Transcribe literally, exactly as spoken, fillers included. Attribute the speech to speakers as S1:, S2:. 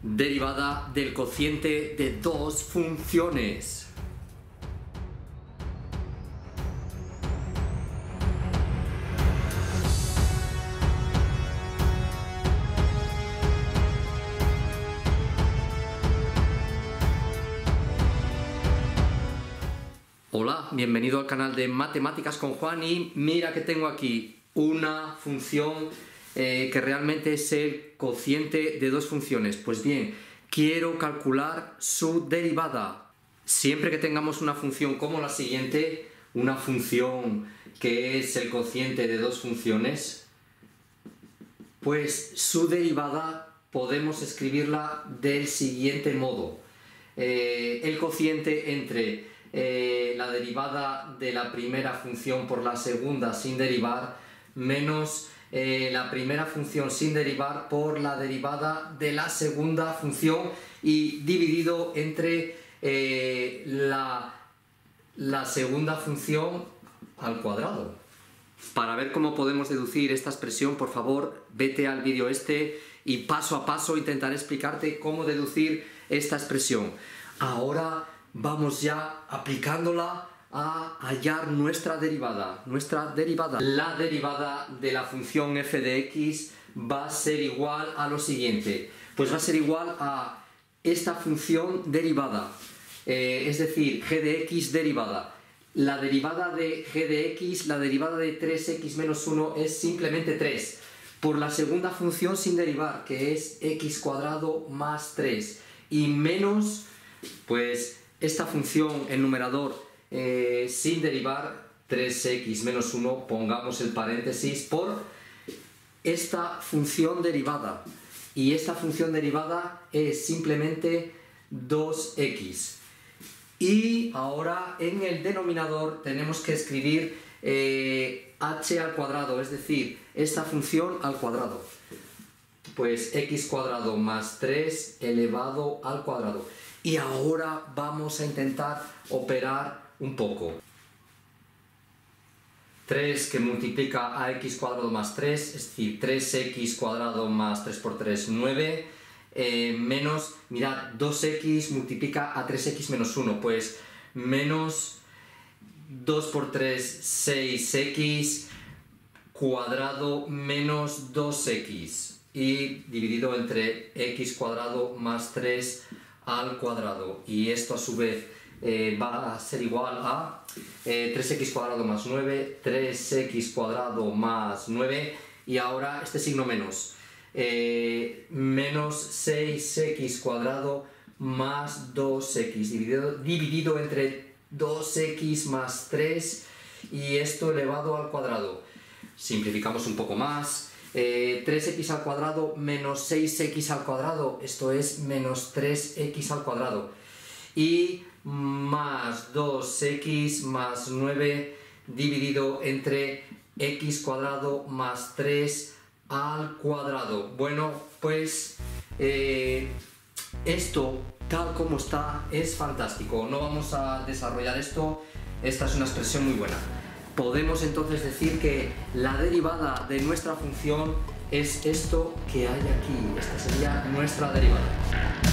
S1: derivada del cociente de dos funciones. Hola, bienvenido al canal de Matemáticas con Juan y mira que tengo aquí una función eh, que realmente es el cociente de dos funciones. Pues bien, quiero calcular su derivada. Siempre que tengamos una función como la siguiente, una función que es el cociente de dos funciones, pues su derivada podemos escribirla del siguiente modo. Eh, el cociente entre Eh, la derivada de la primera función por la segunda sin derivar menos eh, la primera función sin derivar por la derivada de la segunda función y dividido entre eh, la, la segunda función al cuadrado. Para ver cómo podemos deducir esta expresión, por favor, vete al vídeo este y paso a paso intentaré explicarte cómo deducir esta expresión. Ahora vamos ya aplicándola a hallar nuestra derivada. Nuestra derivada. La derivada de la función f de x va a ser igual a lo siguiente. Pues va a ser igual a esta función derivada. Eh, es decir, g de x derivada. La derivada de g de x, la derivada de tres x menos uno es simplemente tres. Por la segunda función sin derivar, que es x cuadrado más tres. Y menos, pues, esta función, el numerador, eh, sin derivar, tres x menos uno, pongamos el paréntesis, por esta función derivada. Y esta función derivada es simplemente dos x. Y ahora en el denominador tenemos que escribir eh, h al cuadrado, es decir, esta función al cuadrado. Pues x cuadrado más tres elevado al cuadrado. Y ahora vamos a intentar operar un poco. tres que multiplica a x cuadrado más tres, es decir, tres x cuadrado más tres por tres, nueve, eh, menos, mirad, dos x multiplica a tres x menos uno, pues menos dos por tres, seis x, cuadrado menos dos x, y dividido entre x cuadrado más tres al cuadrado, y esto a su vez eh, va a ser igual a eh, tres x cuadrado más nueve, tres x cuadrado más nueve, y ahora este signo menos, eh, menos seis x cuadrado más dos x, dividido, dividido entre dos x más tres, y esto elevado al cuadrado. Simplificamos un poco más. Eh, tres x al cuadrado menos seis x al cuadrado, esto es menos tres x al cuadrado, y más dos x más nueve dividido entre x cuadrado más tres al cuadrado. Bueno, pues eh, esto tal como está es fantástico, no vamos a desarrollar esto, esta es una expresión muy buena. Podemos entonces decir que la derivada de nuestra función es esto que hay aquí. Esta sería nuestra derivada.